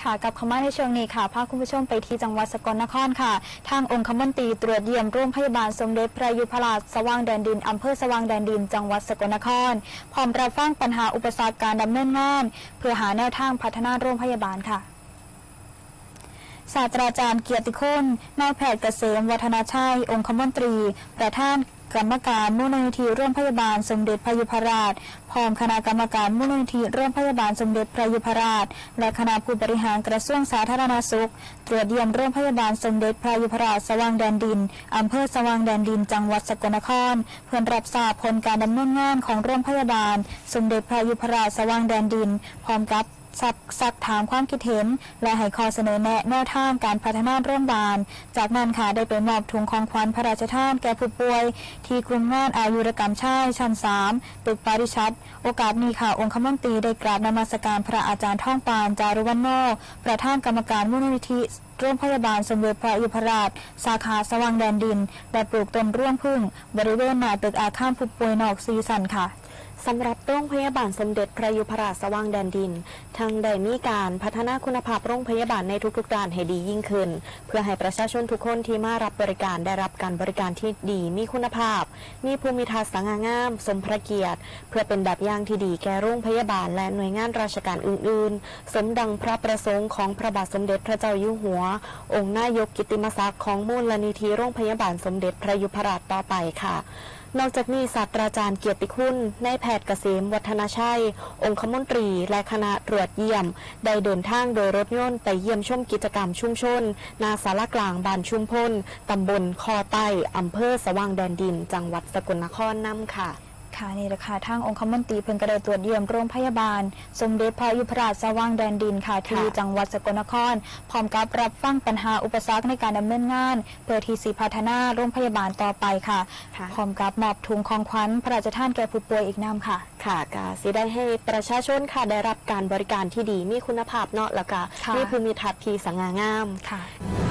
ค่ะกับคำว่าในช่วงนี้ค่ะพาคุณผู้ชมไปที่จังหวัดสกลนครค่ะทางองคมนตรีตรวจเยี่ยมโรงพยาบาลสมเด็จพระยุพราชสว่างแดนดินอำเภอสว่างแดนดินจังหวัดสกลนครพร้อมรับฟังปัญหาอุปสรรคการดำเนินงานเพื่อหาแนวทางพัฒนาโรงพยาบาลค่ะศาสตราจารย์เกียรติคุณนายแพทย์เกษมวัฒนาชัยองคมนตรีประธานกรรมการมูลนิธิโรงพยาบาลสมเด็จพระยุพราชพร้อมคณะกรรมการมูลนิธิโรงพยาบาลสมเด็จพระยุพราชและคณะผู้บริหารกระทรวงสาธารณสุขตรวจเยี่ยมโรงพยาบาลสมเด็จพระยุพราชสว่างแดนดินอำเภอสว่างแดนดินจังหวัดสกลนครเพื่อรับทราบผลการดำเนินงานของโรงพยาบาลสมเด็จพระยุพราชสว่างแดนดินพร้อมกับซักถามความคิดเห็นและให้ข้อเสนอแนวทางการพัฒนาโรงพยาบาลจากนั้นค่ะได้ไปมอบถุงของขวัญพระราชทานแก่ผู้ป่วยที่กลุ่มงานอายุรกรรมชายชั้น3ตึกปาริชัดโอกาสนี้ค่ะองคมนตรีได้กราบนมัสการพระอาจารย์ท่องปานจารุวรรณโนประธานกรรมการมูลนิธิโรงพยาบาลสมเด็จพระยุพราชสาขาสว่างแดนดินและปลูกต้นร่วงพึ่งบริเวณหน้าตึกอาคารผู้ป่วยนอกซีซันค่ะสำหรับโรงพยาบาลสมเด็จพระยุพราชสว่างแดนดินทางได้มีการพัฒนาคุณภาพโรงพยาบาลในทุกๆด้านให้ดียิ่งขึ้นเพื่อให้ประชาชนทุกคนที่มารับบริการได้รับการบริการที่ดีมีคุณภาพมีภูมิทัศน์สง่างามสมพระเกียรติเพื่อเป็นแบบอย่างที่ดีแก่โรงพยาบาลและหน่วยงานราชการอื่นๆสมดังพระประสงค์ของพระบาทสมเด็จพระเจ้าอยู่หัวองค์นายกกิตติมศักดิ์ของมูลนิธิโรงพยาบาลสมเด็จพระยุพราชต่อไปค่ะนอกจากนี้ศาสตราจารย์เกียรติคุณนายแพทย์เกษมวัฒนาชัยองคมนตรีและคณะตรวจเยี่ยมได้เดินทางโดยรถยนต์ไปเยี่ยมชมกิจกรรมชุมชนนาสารกลางบ้านชุมพลตำบลคอใต้อำเภอสว่างแดนดินจังหวัดสกลนครนำค่ะค่ะนี่แหละค่ะทางองคมนตรีเพิ่งก็ได้ตรวจเยี่ยมโรงพยาบาลสมเด็จพระยุพราชสว่างแดนดินค่ะที่จังหวัดสกลนครพร้อมกับรับฟังปัญหาอุปสรรคในการดำเนินงานเพื่อที่สิพัฒนาโรงพยาบาลต่อไปค่ะพร้อมกับมอบถุงของขวัญพระราชทานแก่ผู้ป่วยอีกนำค่ะค่ะก็สิได้ให้ประชาชนค่ะได้รับการบริการที่ดีมีคุณภาพเนาะแล้วก็มีภูมิทัศน์ที่สง่างามค่ะ